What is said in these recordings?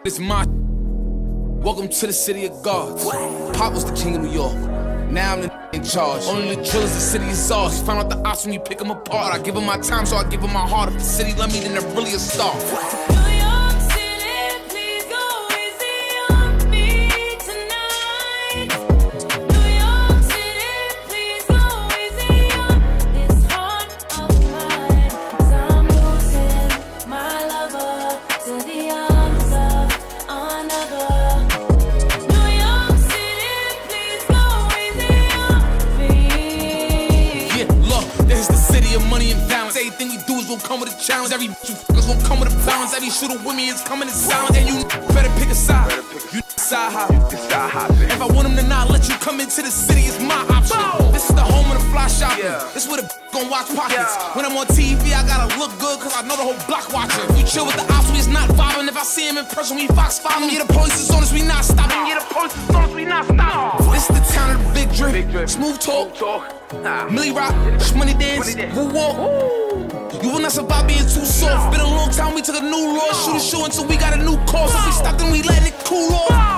It's my welcome to the city of gods. Pop was the king of New York. Now I'm the in charge. Only the drillers, the city is ours. Find out the ops when you pick them apart. I give them my time, so I give them my heart. If the city love me, then they're really a star. Money and balance. Everything we do is gonna come with a challenge. Every bitch you fuck is gonna come with a balance. Every shooter with me is coming in silence. And you better pick a side. You side hopping. If I want them to not let you come into the city, it's my option. This is the home of the fly shopping. This is where the gon' watch pockets. When I'm on TV, I gotta look good, cause I know the whole block watching. We chill with the ops, we is not vibing. If I see him in person, we fox following. Yeah, the police is on us, we not stopping. This is the town of the big drip. Smooth talk. Millie Rock, Money Dance, Woo Walk. You will not survive being too soft. Been a long time, we took a new law. Shoot a show until we got a new call. So we stopped and we letting it cool off.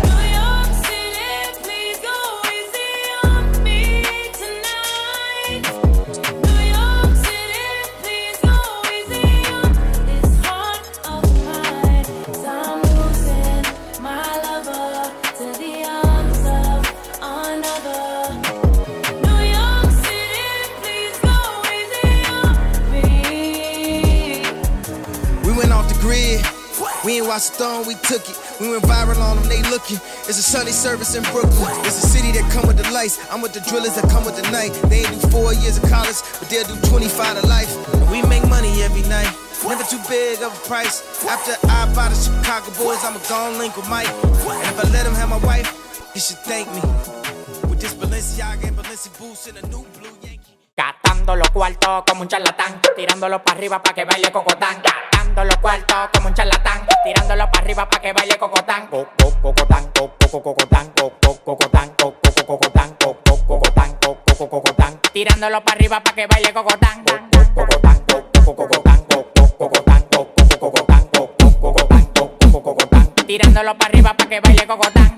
We ain't watched Stone, we took it. We went viral on them, they looking. It's a Sunday service in Brooklyn. It's a city that come with the lights. I'm with the drillers that come with the night. They ain't do 4 years of college, but they'll do 25 to life. And we make money every night. Never too big of a price. After I buy the Chicago Bulls, I'ma go and link with Mike. And if I let him have my wife, he should thank me. With this Balenciaga and Balenci boots and a new blue Yankee. Gastando los cuartos como un charlatán, tirándolo para arriba pa' que baile cocotán. Gastando los cuartos como un charlatán, tirándolo para arriba pa' que baile cocotán. Cocotán, cocotán, cocotán, cocotán, cocotán. Tirándolo para arriba pa' que baile cocotán. Cocotán, cocotán, cocotán, cocotán, cocotán. Tirándolo para arriba pa' que baile cocotán.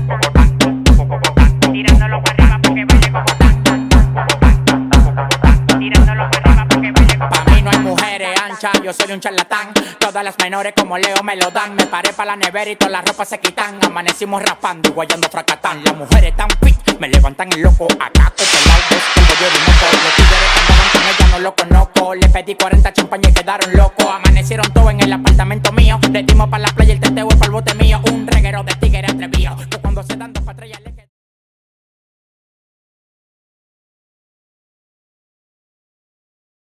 Tirándolo para arriba pa' que baile cocotán. Pa' mí no hay mujeres anchas, yo soy un charlatán. Todas las menores como Leo me lo dan. Me paré pa' la nevera y todas las ropas se quitan. Amanecimos raspando y guayando fracatán. Las mujeres tan fit, me levantan el loco. Acá con el auto, tengo yo de moto. Los tigres que andaban con ella no lo conozco. Le pedí 40 champañas y quedaron locos. Amanecieron todos en el apartamento mío. Le dimos pa' la playa, el teteo y pa' el bote mío. Un reguero de tigres atrevido. Cuando se dan dos patrullas